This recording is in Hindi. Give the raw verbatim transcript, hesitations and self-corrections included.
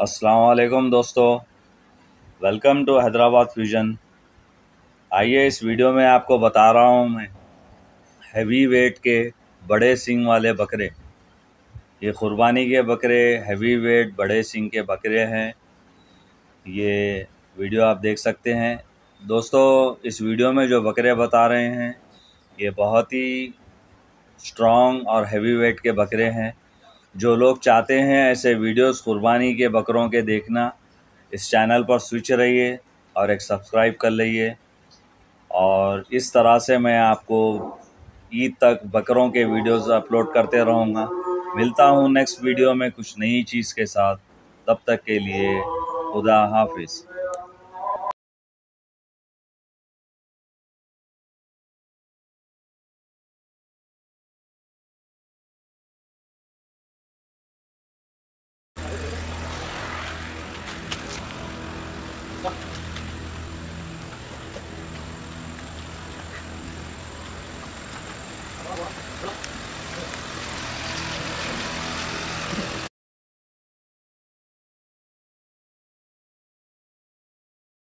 अस्सलाम वालेकुम दोस्तों, वेलकम टू हैदराबाद फ्यूजन। आइए इस वीडियो में आपको बता रहा हूँ मैं हैवी वेट के बड़े सींग वाले बकरे। ये कुर्बानी के बकरे हैवी वेट बड़े सींग के बकरे हैं। ये वीडियो आप देख सकते हैं दोस्तों। इस वीडियो में जो बकरे बता रहे हैं ये बहुत ही स्ट्रॉन्ग और हैवी वेट के बकरे हैं। जो लोग चाहते हैं ऐसे वीडियोस कुर्बानी के बकरों के देखना, इस चैनल पर स्विच रहिए और एक सब्सक्राइब कर लीजिए। और इस तरह से मैं आपको ईद तक बकरों के वीडियोस अपलोड करते रहूँगा। मिलता हूँ नेक्स्ट वीडियो में कुछ नई चीज़ के साथ। तब तक के लिए खुदा हाफिज़।